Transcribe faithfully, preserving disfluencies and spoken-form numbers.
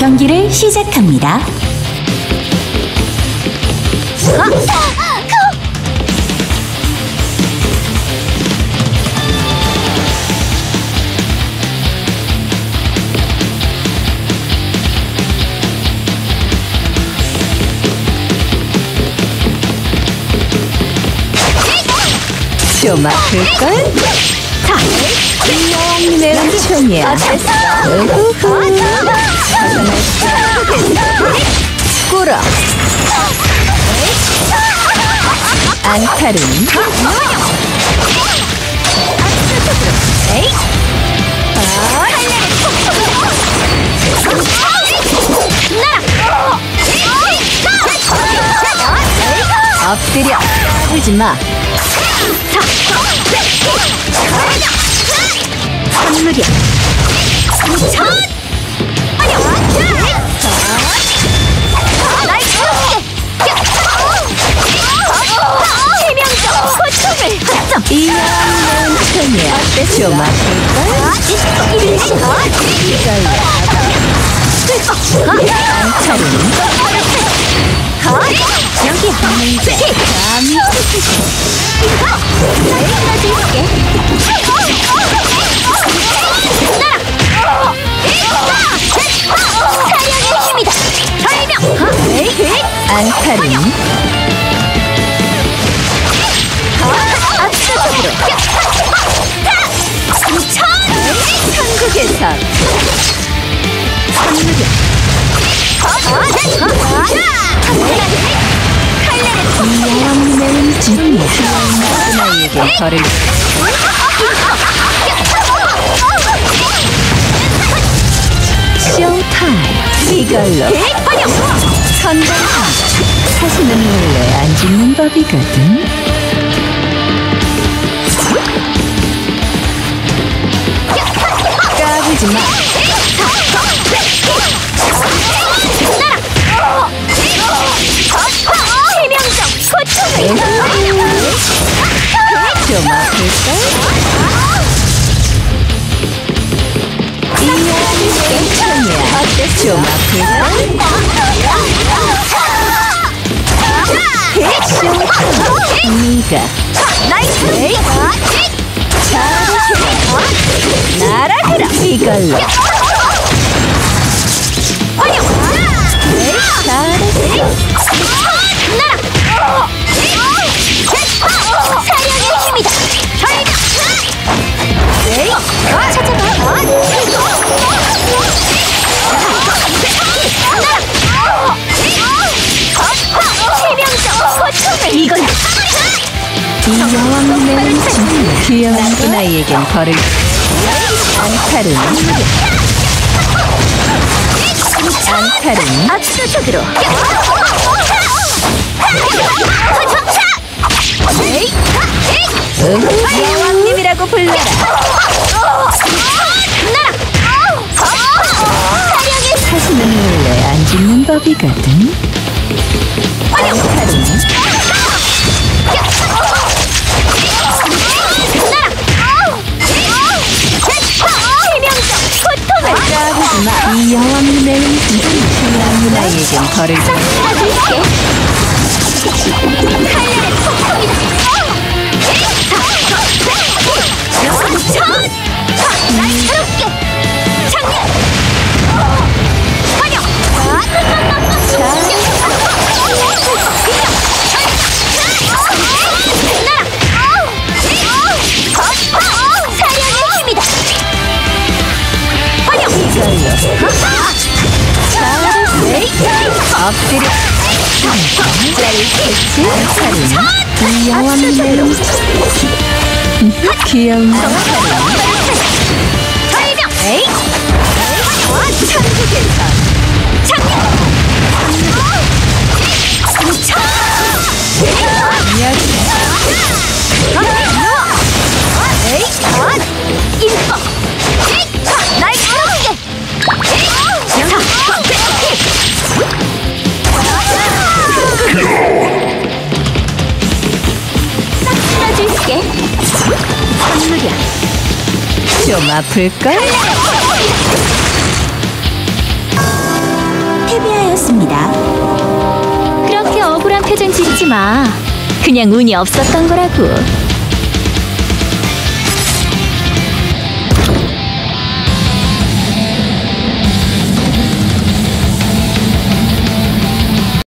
경기를 시작합니다. 좀 아플걸? 자, 매운 총이야. 꾸러 안타름 엎드려 하지마. 선물이야. 이 매운 편이야. 좀 아플걸? 안차림 여기 문제 감히 안타림 압도적으로 천국에서 선물이야. 이양매운 지금이야. 나에게 벌을 쇼타임 이걸로 선정함. 사실은 원래 안 죽는 법이거든. 까부지마. 좀 아플까? 이양이 어때? 좀 아플까? 니가 날아들어 이걸로 이건 이 여왕맨 진짜 귀여운 그 나이에겐 벌을 안타름 안타름 압도적으로 여왕님이라고 불러라. 사실은 원래 안 죽는 법이거든. 안타름 이 여왕님의 귀여운 나에겐 벌을 쏴줄게. 날카롭게 장렬 환영 사냥의 힘이다. 환영 엎드려 이 여왕님의 귀여운 설명 에이 천국에서 장렬 에이 인법 날카롭게 쏴줄게. 선물이야. 좀 아플걸? 패배하였습니다. 그렇게 억울한 표정 짓지 마. 그냥 운이 없었던 거라고.